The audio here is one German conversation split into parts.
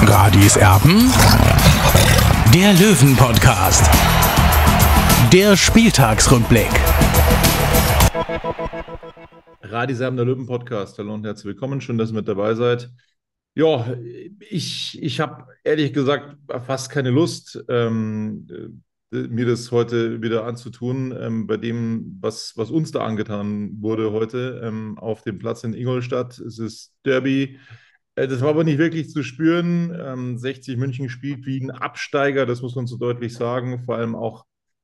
Radis Erben, der Löwen-Podcast, der Spieltagsrückblick. Radis Erben, der Löwen-Podcast. Hallo und herzlich willkommen, schön, dass ihr mit dabei seid. Ja, ich habe ehrlich gesagt fast keine Lust, mir das heute wieder anzutun, bei dem, was uns da angetan wurde heute auf dem Platz in Ingolstadt. Es ist Derby. Das war aber nicht wirklich zu spüren. 60 München spielt wie ein Absteiger, das muss man so deutlich sagen. Vor allem auch,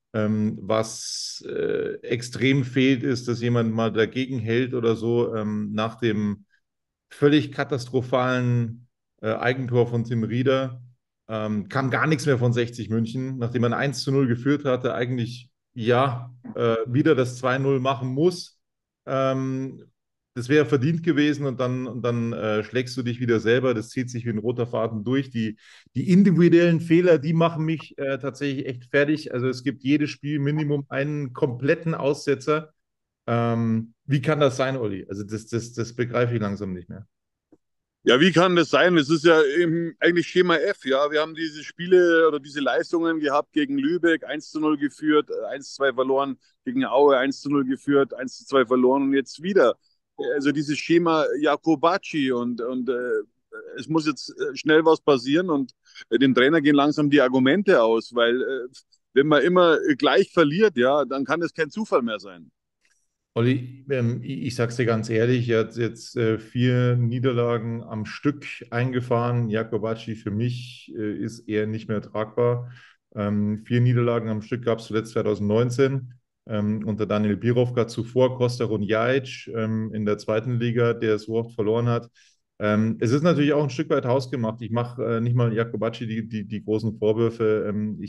was extrem fehlt, ist, dass jemand mal dagegen hält oder so, nach dem völlig katastrophalen Eigentor von Tim Rieder. Kam gar nichts mehr von 60 München, nachdem man 1:0 geführt hatte, eigentlich wieder das 2:0 machen muss. Ähm, Das wäre verdient gewesen und dann schlägst du dich wieder selber. Das zieht sich wie ein roter Faden durch. Die individuellen Fehler, die machen mich tatsächlich echt fertig. Also es gibt jedes Spiel Minimum einen kompletten Aussetzer. Wie kann das sein, Olli? Also das begreife ich langsam nicht mehr. Ja, wie kann das sein? Es ist ja eben eigentlich Schema F, ja. Wir haben diese Spiele oder diese Leistungen gehabt gegen Lübeck, 1:0 geführt, 1:2 verloren, gegen Aue 1:0 geführt, 1:2 verloren und jetzt wieder. Also dieses Schema Jakobacci und es muss jetzt schnell was passieren und dem Trainer gehen langsam die Argumente aus, weil wenn man immer gleich verliert, ja, dann kann es kein Zufall mehr sein. Olli, ich sag's dir ganz ehrlich, er hat jetzt 4 Niederlagen am Stück eingefahren. Jakobacci für mich ist eher nicht mehr tragbar. 4 Niederlagen am Stück gab es zuletzt 2019 unter Daniel Birovka, zuvor Kosta Runjaic in der zweiten Liga, der so oft verloren hat. Es ist natürlich auch ein Stück weit hausgemacht. Ich mache nicht mal Jakobacci die großen Vorwürfe.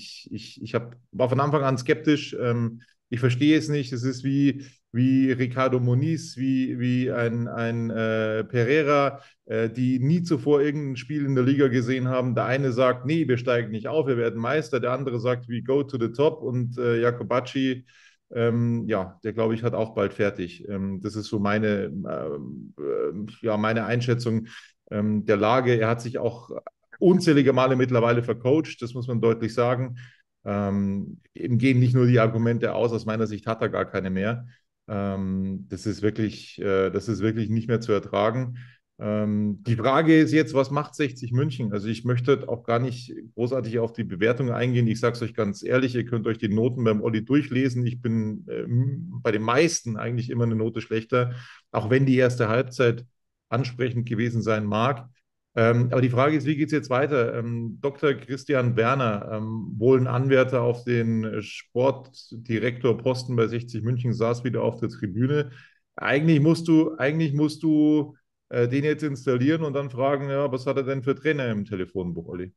War von Anfang an skeptisch. Ich verstehe es nicht. Es ist wie Ricardo Moniz, wie ein Pereira, die nie zuvor irgendein Spiel in der Liga gesehen haben. Der eine sagt, nee, wir steigen nicht auf, wir werden Meister. Der andere sagt, we go to the top. Und Jakobacci, der glaube ich, hat auch bald fertig. Das ist so meine Einschätzung der Lage. Er hat sich auch unzählige Male mittlerweile vercoacht, das muss man deutlich sagen. Ihm gehen nicht nur die Argumente aus meiner Sicht hat er gar keine mehr. Das ist wirklich nicht mehr zu ertragen. Die Frage ist jetzt, was macht 60 München? Also ich möchte auch gar nicht großartig auf die Bewertung eingehen. Ich sage es euch ganz ehrlich, ihr könnt euch die Noten beim Olli durchlesen. Ich bin bei den meisten eigentlich immer eine Note schlechter, auch wenn die erste Halbzeit ansprechend gewesen sein mag. Aber die Frage ist, wie geht es jetzt weiter? Dr. Christian Werner, wohl ein Anwärter auf den Sportdirektorposten bei 60 München, saß wieder auf der Tribüne. Eigentlich musst du den jetzt installieren und dann fragen, ja, was hat er denn für Trainer im Telefonbuch, Olli?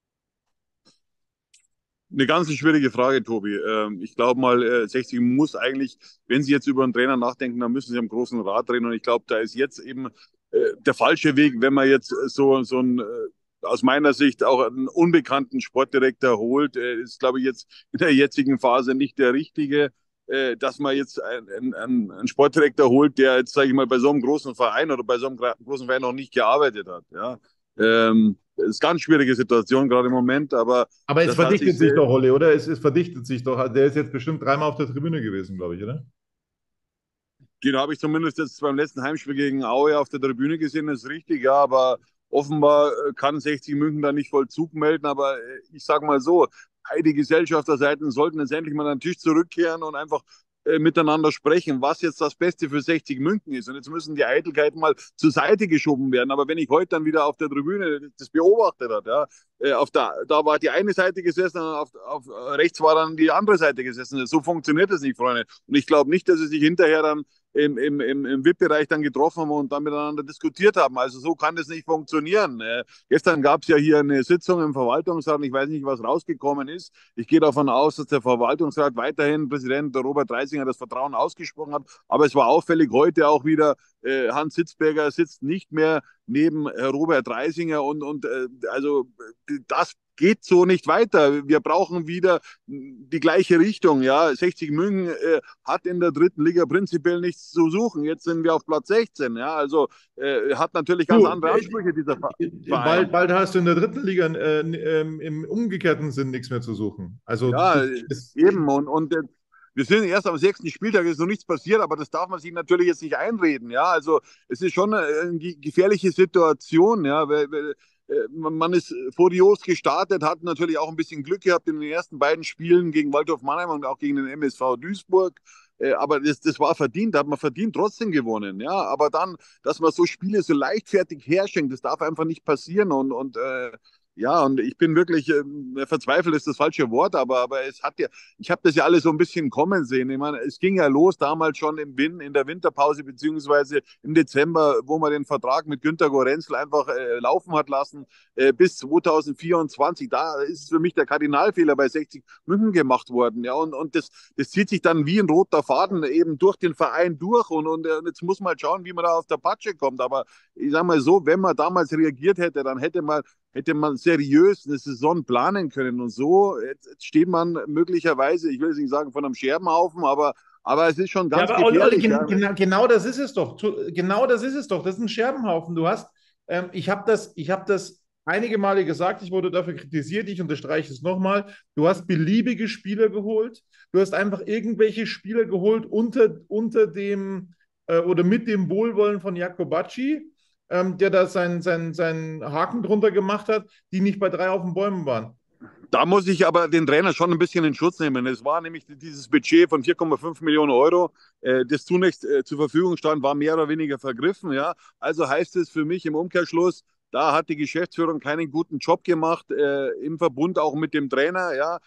Eine ganz schwierige Frage, Tobi. Ich glaube mal, 60 muss eigentlich, wenn Sie jetzt über einen Trainer nachdenken, dann müssen Sie am großen Rad drehen. Und ich glaube, da ist jetzt eben der falsche Weg, wenn man jetzt so einen, aus meiner Sicht auch einen unbekannten Sportdirektor holt, ist, glaube ich, jetzt in der jetzigen Phase nicht der richtige, dass man jetzt einen Sportdirektor holt, der jetzt, sage ich mal, bei so einem großen Verein oder bei so einem großen Verein noch nicht gearbeitet hat. Ja. Das ist eine ganz schwierige Situation gerade im Moment, aber Aber es das hat verdichtet sich doch, Olli, oder? Es verdichtet sich doch. Der ist jetzt bestimmt 3-mal auf der Tribüne gewesen, glaube ich, oder? den habe ich zumindest jetzt beim letzten Heimspiel gegen Aue auf der Tribüne gesehen, das ist richtig, ja, aber offenbar kann 60 München da nicht Vollzug melden, aber ich sage mal so, beide Gesellschafterseiten sollten jetzt endlich mal an den Tisch zurückkehren und einfach miteinander sprechen, was jetzt das Beste für 60 München ist. Und jetzt müssen die Eitelkeiten mal zur Seite geschoben werden. Aber wenn ich heute dann wieder auf der Tribüne das beobachtet habe, ja, da war die eine Seite gesessen und auf rechts war dann die andere Seite gesessen. So funktioniert das nicht, Freunde. Und ich glaube nicht, dass sie sich hinterher dann im VIP-Bereich dann getroffen haben und dann miteinander diskutiert haben. Also so kann das nicht funktionieren. Gestern gab es ja hier eine Sitzung im Verwaltungsrat und ich weiß nicht, was rausgekommen ist. Ich gehe davon aus, dass der Verwaltungsrat weiterhin Präsident Robert Reisinger das Vertrauen ausgesprochen hat. Aber es war auffällig heute auch wieder, Hans Hitzberger sitzt nicht mehr neben Robert Reisinger und also das geht so nicht weiter. Wir brauchen wieder die gleiche Richtung. Ja, 60 München hat in der dritten Liga prinzipiell nichts zu suchen. Jetzt sind wir auf Platz 16. Ja, also hat natürlich ganz Du, andere Ansprüche, dieser Verein. bald hast du in der dritten Liga im umgekehrten Sinn nichts mehr zu suchen. Also Ja, das, eben. Und wir sind erst am sechsten Spieltag, ist noch nichts passiert, aber das darf man sich natürlich jetzt nicht einreden. Ja, also es ist schon eine gefährliche Situation. Ja, man ist furios gestartet, hat natürlich auch ein bisschen Glück gehabt in den ersten beiden Spielen gegen Waldhof Mannheim und auch gegen den MSV Duisburg. Aber das war verdient, da hat man verdient trotzdem gewonnen. Ja, aber dann, dass man so Spiele so leichtfertig herschenkt, das darf einfach nicht passieren. Ja, und ich bin wirklich verzweifelt, ist das falsche Wort, aber es hat ja, ich habe das ja alles so ein bisschen kommen sehen. Ich meine, es ging ja los damals schon in der Winterpause beziehungsweise im Dezember, wo man den Vertrag mit Günter Gorenzel einfach laufen hat lassen bis 2024. Da ist für mich der Kardinalfehler bei 60 München gemacht worden. Ja, und das zieht sich dann wie ein roter Faden eben durch den Verein durch und jetzt muss man halt schauen, wie man da auf der Patsche kommt. Aber ich sage mal so, wenn man damals reagiert hätte, dann hätte man seriös eine Saison planen können. Und so, jetzt steht man möglicherweise, ich will jetzt nicht sagen von einem Scherbenhaufen, aber es ist schon ja, ganz aber Olli, gefährlich. Ja. genau das ist es doch. Genau das ist es doch. Das ist ein Scherbenhaufen. Ich habe das einige Male gesagt, ich wurde dafür kritisiert, ich unterstreiche es nochmal. Du hast beliebige Spieler geholt. Du hast einfach irgendwelche Spieler geholt unter dem oder mit dem Wohlwollen von Jacobacci, der da seinen Haken drunter gemacht hat, die nicht bei 3 auf den Bäumen waren. Da muss ich aber den Trainer schon ein bisschen in Schutz nehmen. Es war nämlich dieses Budget von 4,5 Millionen Euro, das zunächst zur Verfügung stand, war mehr oder weniger vergriffen. Ja. Also heißt es für mich im Umkehrschluss, da hat die Geschäftsführung keinen guten Job gemacht, im Verbund auch mit dem Trainer. Ja.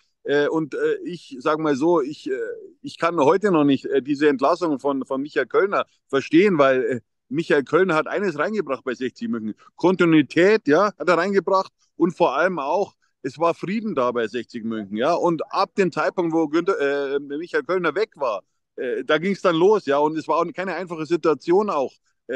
Ich sage mal so, ich kann heute noch nicht diese Entlassung von Michael Kölner verstehen, weil Michael Kölner hat eines reingebracht bei 60 München. Kontinuität, ja, hat er reingebracht und vor allem auch, es war Frieden da bei 60 München, ja. Und ab dem Zeitpunkt, wo Michael Kölner weg war, da ging es dann los, ja. Und es war auch keine einfache Situation auch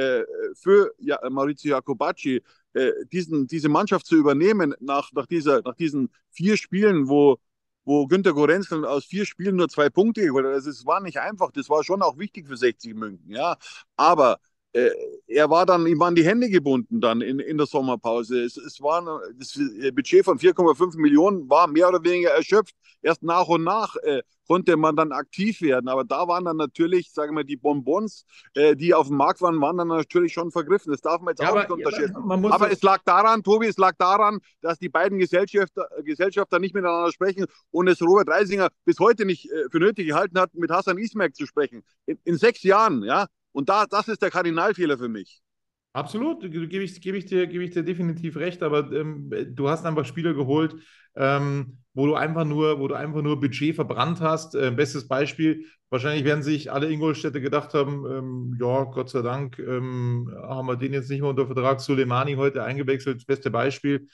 für Maurizio Jacobacci, diese Mannschaft zu übernehmen nach diesen 4 Spielen, wo Günter Gorenzel aus 4 Spielen nur 2 Punkte geholt hat. Also es war nicht einfach, das war schon auch wichtig für 60 München, ja. Aber ihm waren die Hände gebunden dann in der Sommerpause. Das Budget von 4,5 Millionen war mehr oder weniger erschöpft. Erst nach und nach konnte man dann aktiv werden. Aber da waren dann natürlich, sagen wir, die Bonbons, die auf dem Markt waren dann natürlich schon vergriffen. Das darf man jetzt auch nicht unterschätzen. Aber es lag daran, Tobi, dass die beiden Gesellschafter nicht miteinander sprechen und es Robert Reisinger bis heute nicht für nötig gehalten hat, mit Hasan Ismail zu sprechen. In 6 Jahren, ja. Und das ist der Kardinalfehler für mich. Absolut, gebe ich dir definitiv recht, aber du hast einfach Spieler geholt, wo du einfach nur Budget verbrannt hast. Bestes Beispiel, wahrscheinlich werden sich alle Ingolstädter gedacht haben, ja, Gott sei Dank haben wir den jetzt nicht mehr unter Vertrag. Soleimani heute eingewechselt, das beste Beispiel.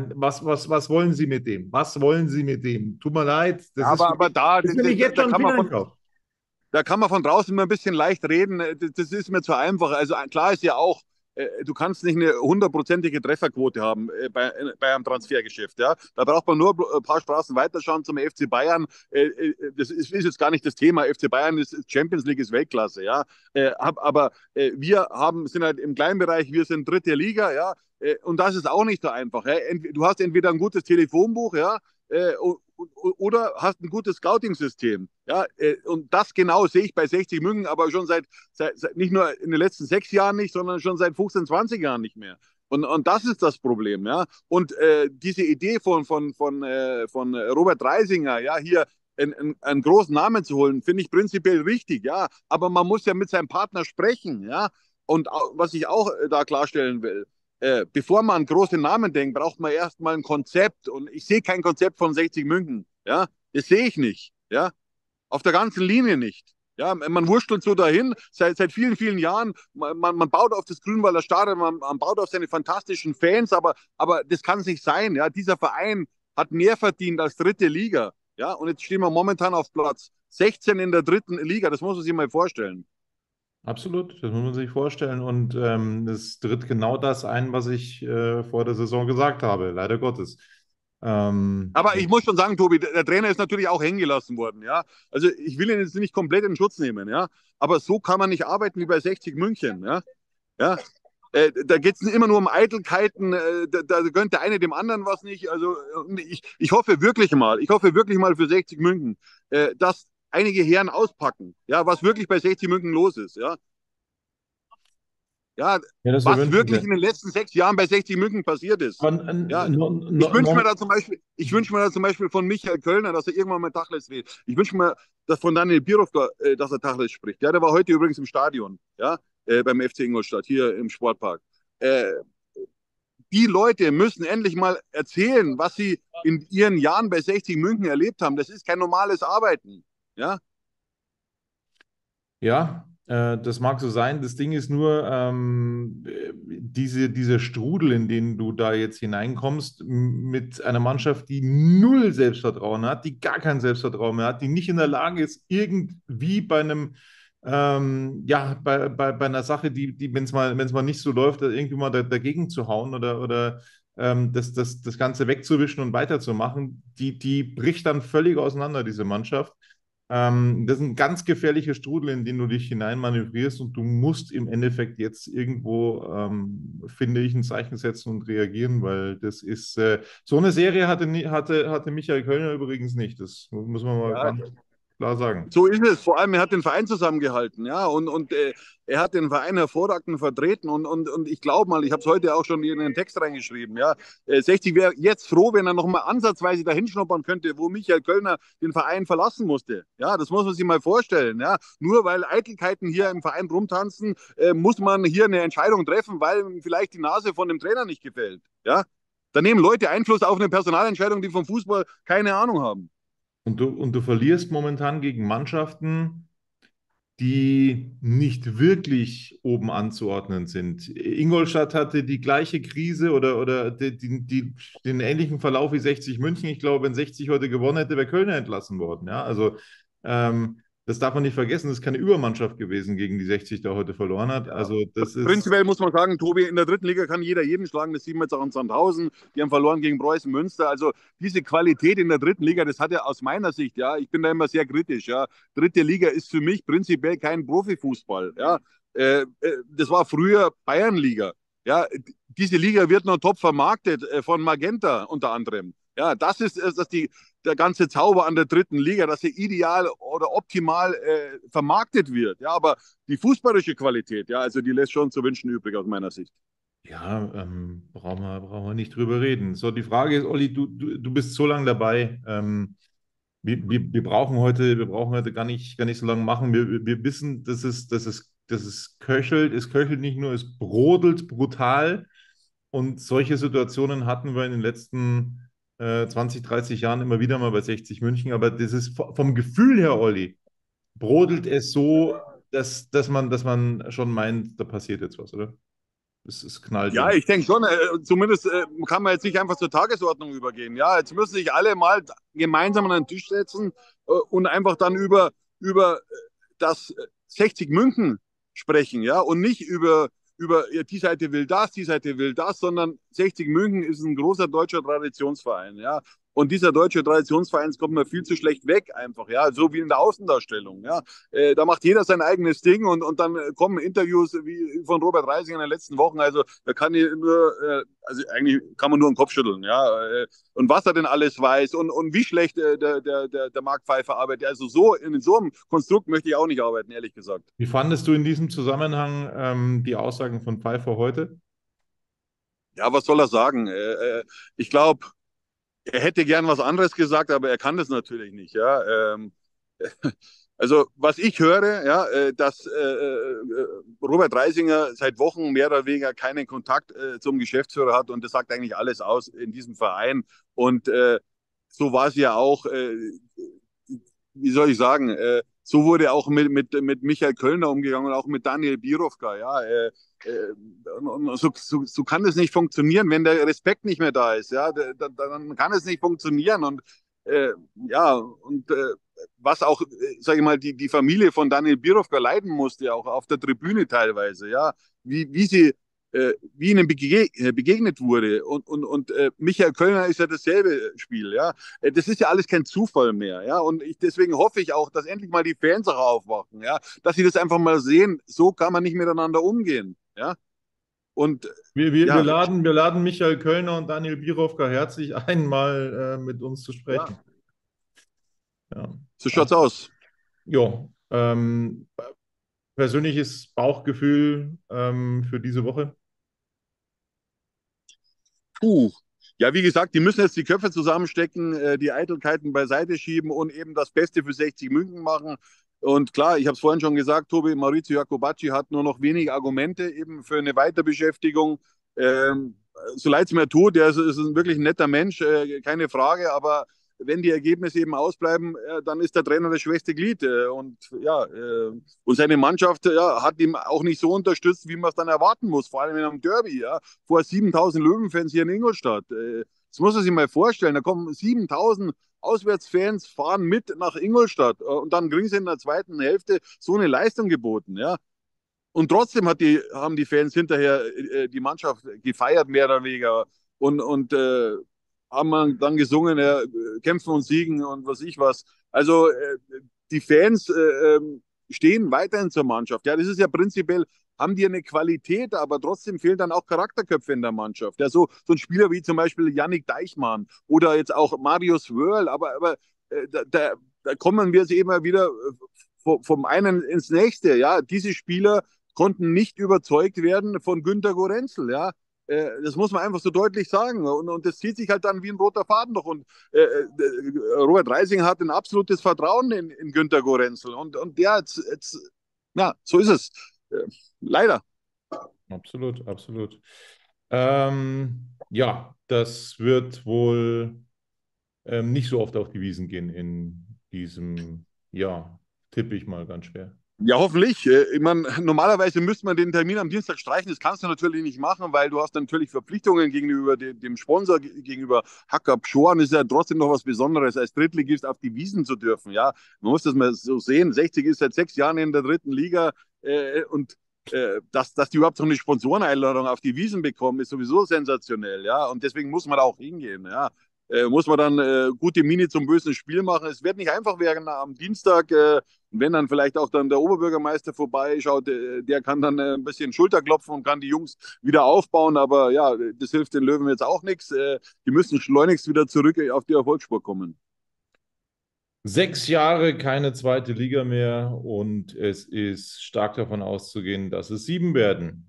Was wollen Sie mit dem? Was wollen Sie mit dem? Tut mir leid, das ist für mich jetzt schon ein Fehleinkauf. Da kann man von draußen immer ein bisschen leicht reden. Das ist mir zu einfach. Also klar ist ja auch, du kannst nicht eine 100%ige Trefferquote haben bei einem Transfergeschäft. Ja? Da braucht man nur ein paar Straßen weiterschauen zum FC Bayern. Das ist jetzt gar nicht das Thema. FC Bayern ist Champions League, ist Weltklasse. Ja? Aber wir sind halt im kleinen Bereich, wir sind dritte Liga. Ja? Und das ist auch nicht so einfach. Ja? Du hast entweder ein gutes Telefonbuch, ja, oder hast ein gutes Scouting-System. Ja, und das genau sehe ich bei 60 München, aber schon seit nicht nur in den letzten 6 Jahren nicht, sondern schon seit 15, 20 Jahren nicht mehr. Und das ist das Problem, ja. Und diese Idee von Robert Reisinger, ja, hier einen großen Namen zu holen, finde ich prinzipiell richtig, ja. Aber man muss ja mit seinem Partner sprechen, ja. Und was ich auch da klarstellen will, bevor man an große Namen denkt, braucht man erstmal ein Konzept. Und ich sehe kein Konzept von 60 München. Ja, das sehe ich nicht. Ja, auf der ganzen Linie nicht. Ja, man wurschtelt so dahin seit vielen, vielen Jahren. Man baut auf das Grünwalder Stadion, man baut auf seine fantastischen Fans, aber das kann es nicht sein. Ja, dieser Verein hat mehr verdient als dritte Liga. Ja, und jetzt stehen wir momentan auf Platz 16 in der dritten Liga. Das muss man sich mal vorstellen. Absolut, das muss man sich vorstellen. Und es tritt genau das ein, was ich vor der Saison gesagt habe, leider Gottes. Aber ich Und muss schon sagen, Tobi, der Trainer ist natürlich auch hängen gelassen worden, ja. Also ich will ihn jetzt nicht komplett in Schutz nehmen, ja. Aber so kann man nicht arbeiten wie bei 60 München, ja. Ja. Da geht es immer nur um Eitelkeiten, da gönnt der eine dem anderen was nicht. Also ich hoffe wirklich mal für 60 München, dass einige Herren auspacken, ja, was wirklich bei 60 München los ist, ja. Ja, ja, das wäre was wirklich wünschenswert. in den letzten 6 Jahren bei 60 München passiert ist. Aber Ja, noch, noch, ich wünsche mir da zum Beispiel von Michael Kölner, dass er irgendwann mal Tacheles redet. Ich wünsche mir dass von Daniel Birovka, dass er Tacheles spricht. Ja, der war heute übrigens im Stadion, ja, beim FC Ingolstadt, hier im Sportpark. Äh, die Leute müssen endlich mal erzählen, was sie in ihren Jahren bei 60 München erlebt haben. Das ist kein normales Arbeiten. Ja, Ja, das mag so sein. Das Ding ist nur, diese Strudel, in den du da jetzt hineinkommst, mit einer Mannschaft, die null Selbstvertrauen hat, die gar kein Selbstvertrauen mehr hat, die nicht in der Lage ist, irgendwie bei einem, ja, bei einer Sache, wenn es mal nicht so läuft, irgendwie mal dagegen zu hauen oder das Ganze wegzuwischen und weiterzumachen, die bricht dann völlig auseinander, diese Mannschaft. Das ist ein ganz gefährlicher Strudel, in den du dich hineinmanövrierst und du musst im Endeffekt jetzt irgendwo, finde ich, ein Zeichen setzen und reagieren, weil das ist, so eine Serie hatte Michael Kölner übrigens nicht. Das muss man mal ja, ganz klar sagen. so ist es. Vor allem, er hat den Verein zusammengehalten, ja, und er hat den Verein hervorragend vertreten und ich glaube mal, ich habe es heute auch schon in den Text reingeschrieben, ja, 60 wäre jetzt froh, wenn er noch mal ansatzweise dahin schnuppern könnte, wo Michael Kölner den Verein verlassen musste. Ja, das muss man sich mal vorstellen, ja. Nur weil Eitelkeiten hier im Verein rumtanzen, muss man hier eine Entscheidung treffen, weil ihm vielleicht die Nase von dem Trainer nicht gefällt, ja. Da nehmen Leute Einfluss auf eine Personalentscheidung, die vom Fußball keine Ahnung haben. Und du verlierst momentan gegen Mannschaften, die nicht wirklich oben anzuordnen sind. Ingolstadt hatte die gleiche Krise oder den ähnlichen Verlauf wie 60 München. Ich glaube, wenn 60 heute gewonnen hätte, wäre Köln entlassen worden. Ja, also das darf man nicht vergessen. Das ist keine Übermannschaft gewesen, gegen die 60 da heute verloren hat. Ja. Also das ist, Prinzipiell muss man sagen, Tobi, in der dritten Liga kann jeder jeden schlagen. Das sieht man jetzt auch in Sandhausen. Die haben verloren gegen Preußen Münster. Also diese Qualität in der dritten Liga, das hat ja aus meiner Sicht, ja, ich bin da immer sehr kritisch. Ja, dritte Liga ist für mich prinzipiell kein Profifußball. Ja, das war früher Bayernliga. Ja, diese Liga wird noch top vermarktet von Magenta unter anderem. Ja, das ist der ganze Zauber an der dritten Liga, dass sie ideal oder optimal vermarktet wird. Ja, aber die fußballische Qualität, ja, also die lässt schon zu wünschen übrig aus meiner Sicht. ja, brauchen wir nicht drüber reden. So, die Frage ist, Olli, du bist so lange dabei. Wir brauchen heute gar nicht so lange machen. Wir wissen, dass es köchelt. Es köchelt nicht nur, es brodelt brutal. Und solche Situationen hatten wir in den letzten 20, 30 Jahren immer wieder mal bei 60 München. Aber das ist vom Gefühl her, Olli, brodelt es so, dass man schon meint, da passiert jetzt was, oder? Es knallt Ja, irgendwie. ich denke schon, zumindest kann man jetzt nicht einfach zur Tagesordnung übergehen. Ja, jetzt müssen sich alle mal gemeinsam an den Tisch setzen und einfach dann über das 60 München sprechen, ja, und nicht über ja, die Seite will das, die Seite will das, sondern 60 München ist ein großer deutscher Traditionsverein, ja. Und dieser deutsche Traditionsverein kommt mir viel zu schlecht weg, einfach, ja, so wie in der Außendarstellung, ja. Da macht jeder sein eigenes Ding und dann kommen Interviews wie von Robert Reising in den letzten Wochen. Also da kann ich nur, also eigentlich kann man nur den Kopf schütteln, ja. Und was er denn alles weiß und wie schlecht der Marc Pfeiffer arbeitet. Also so in so einem Konstrukt möchte ich auch nicht arbeiten, ehrlich gesagt. Wie fandest du in diesem Zusammenhang die Aussagen von Pfeiffer heute? Ja, was soll er sagen? Ich glaube, er hätte gern was anderes gesagt, aber er kann das natürlich nicht, ja. Also was ich höre, ja, dass Robert Reisinger seit Wochen mehr oder weniger keinen Kontakt zum Geschäftsführer hat und das sagt eigentlich alles aus in diesem Verein. Und so war es ja auch, wie soll ich sagen, so wurde auch mit Michael Kölner umgegangen und auch mit Daniel Birovka, ja. So kann es nicht funktionieren, wenn der Respekt nicht mehr da ist, ja, dann kann es nicht funktionieren und ja, und was auch, sage ich mal, die Familie von Daniel Birovka leiden musste, auch auf der Tribüne teilweise, ja, wie sie wie ihnen begegnet wurde. Und Michael Kölner ist ja dasselbe Spiel. Ja? Das ist ja alles kein Zufall mehr. Ja? Und deswegen hoffe ich auch, dass endlich mal die Fans auch aufwachen. Ja? Dass sie das einfach mal sehen, so kann man nicht miteinander umgehen. Ja? Und Wir ja, laden Michael Kölner und Daniel Birovka herzlich ein, mal mit uns zu ja, sprechen. Ja. so schaut's aus. Ja, persönliches Bauchgefühl für diese Woche. Puh. Ja, wie gesagt, die müssen jetzt die Köpfe zusammenstecken, die Eitelkeiten beiseite schieben und eben das Beste für 60 München machen. Und klar, ich habe es vorhin schon gesagt, Tobi, Maurizio Jacobacci hat nur noch wenige Argumente eben für eine Weiterbeschäftigung. So leid es mir tut, ist ein wirklich ein netter Mensch, keine Frage, aber wenn die Ergebnisse eben ausbleiben, dann ist der Trainer das schwächste Glied. Und seine Mannschaft hat ihm auch nicht so unterstützt, wie man es dann erwarten muss, vor allem in einem Derby, ja, vor 7.000 Löwenfans hier in Ingolstadt. Das muss man sich mal vorstellen. Da kommen 7.000 Auswärtsfans, fahren mit nach Ingolstadt und dann kriegen sie in der zweiten Hälfte so eine Leistung geboten. Ja. Und trotzdem haben die Fans hinterher die Mannschaft gefeiert, mehr oder weniger. Und haben dann gesungen, kämpfen und siegen und was ich was. Also die Fans stehen weiterhin zur Mannschaft. Ja, das ist ja prinzipiell, haben die eine Qualität, aber trotzdem fehlen dann auch Charakterköpfe in der Mannschaft. Ja, so ein Spieler wie zum Beispiel Yannick Deichmann oder jetzt auch Marius Wörl, aber da kommen wir jetzt immer wieder vom einen ins nächste. Ja, diese Spieler konnten nicht überzeugt werden von Günter Gorenzel, ja. Das muss man einfach so deutlich sagen. Und das zieht sich halt dann wie ein roter Faden durch. Und Robert Reising hat ein absolutes Vertrauen in Günter Gorenzel. Und ja, ja, so ist es. Leider. Absolut, absolut. Ja, das wird wohl nicht so oft auf die Wiesen gehen in diesem Jahr. Tippe ich mal ganz schwer. Ja, hoffentlich. Ich meine, normalerweise müsste man den Termin am Dienstag streichen. Das kannst du natürlich nicht machen, weil du hast natürlich Verpflichtungen gegenüber dem Sponsor, gegenüber Hackab Schoren. Das ist ja trotzdem noch was Besonderes, als Drittligist auf die Wiesen zu dürfen. Ja, man muss das mal so sehen. 60 ist seit 6 Jahren in der dritten Liga und dass die überhaupt so eine Sponsoreneinladung auf die Wiesen bekommen, ist sowieso sensationell. Ja, und deswegen muss man da auch hingehen. Ja. Muss man dann gute Miene zum bösen Spiel machen. Es wird nicht einfach werden am Dienstag. Wenn dann vielleicht auch dann der Oberbürgermeister vorbeischaut, der kann dann ein bisschen Schulter klopfen und kann die Jungs wieder aufbauen. Aber ja, das hilft den Löwen jetzt auch nichts. Die müssen schleunigst wieder zurück auf die Erfolgsspur kommen. 6 Jahre keine zweite Liga mehr und es ist stark davon auszugehen, dass es 7 werden.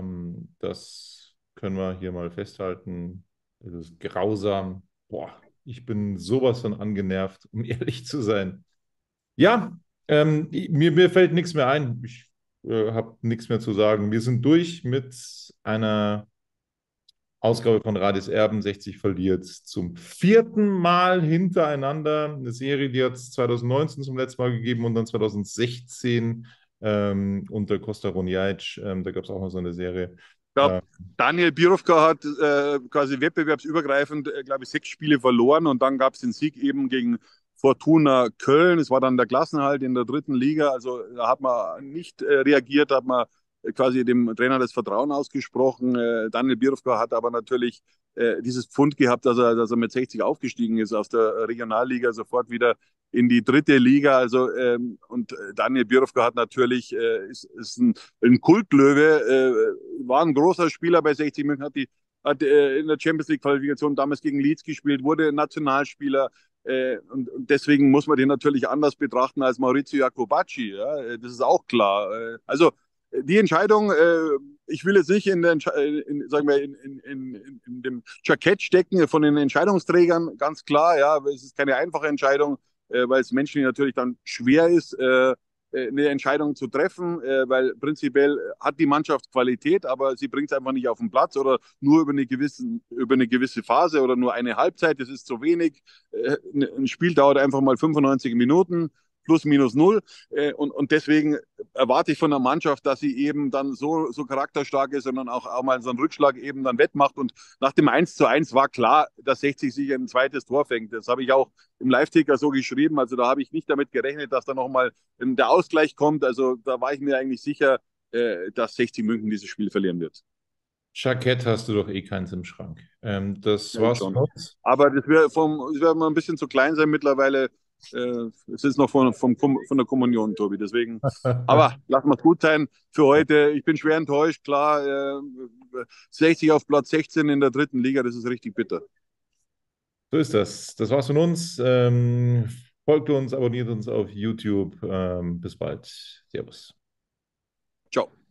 Das können wir hier mal festhalten. Es ist grausam. Boah, ich bin sowas von angenervt, um ehrlich zu sein. Ja, mir fällt nichts mehr ein. Ich habe nichts mehr zu sagen. Wir sind durch mit einer Ausgabe von Radis Erben. 60 verliert zum 4. Mal hintereinander. Eine Serie, die hat es 2019 zum letzten Mal gegeben und dann 2016 unter Costa Ronjaic. Da gab es auch noch so eine Serie. Ich glaube, Daniel Birovka hat quasi wettbewerbsübergreifend, glaube ich, 6 Spiele verloren und dann gab es den Sieg eben gegen Fortuna Köln. Es war dann der Klassenerhalt in der dritten Liga. Also da hat man nicht reagiert, hat man quasi dem Trainer das Vertrauen ausgesprochen. Daniel Birovka hat aber natürlich dieses Pfund gehabt, dass er mit 60 aufgestiegen ist aus der Regionalliga sofort wieder in die dritte Liga. Also und Daniel Birovka hat natürlich ist ein Kultlöwe, war ein großer Spieler bei 60 München, hat in der Champions League Qualifikation damals gegen Leeds gespielt, wurde Nationalspieler. Und deswegen muss man den natürlich anders betrachten als Maurizio Jacobacci. Ja? Das ist auch klar. Also die Entscheidung, ich will jetzt nicht sagen wir, in dem Jackett stecken von den Entscheidungsträgern, ganz klar. Ja, es ist keine einfache Entscheidung, weil es menschlich natürlich dann schwer ist, eine Entscheidung zu treffen, weil prinzipiell hat die Mannschaft Qualität, aber sie bringt es einfach nicht auf den Platz oder nur über eine gewisse Phase oder nur eine Halbzeit. Das ist zu wenig. Ein Spiel dauert einfach mal 95 Minuten plus minus null. Und deswegen erwarte ich von der Mannschaft, dass sie eben dann so charakterstark ist und dann auch mal so einen Rückschlag eben dann wettmacht. Und nach dem 1:1 war klar, dass 60 sich ein zweites Tor fängt. Das habe ich auch im Live-Ticker so geschrieben. Also da habe ich nicht damit gerechnet, dass da nochmal der Ausgleich kommt. Also da war ich mir eigentlich sicher, dass 60 München dieses Spiel verlieren wird. Jackett hast du doch eh keins im Schrank. Das Ja, ich war's von schon. uns. Aber das wäre mal ein bisschen zu klein sein mittlerweile. Es ist noch von der Kommunion, Tobi. Deswegen, aber lassen wir es gut sein für heute. Ich bin schwer enttäuscht, klar. 60 auf Platz 16 in der dritten Liga, das ist richtig bitter. So ist das. Das war's von uns. Folgt uns, abonniert uns auf YouTube. Bis bald. Servus. Ciao.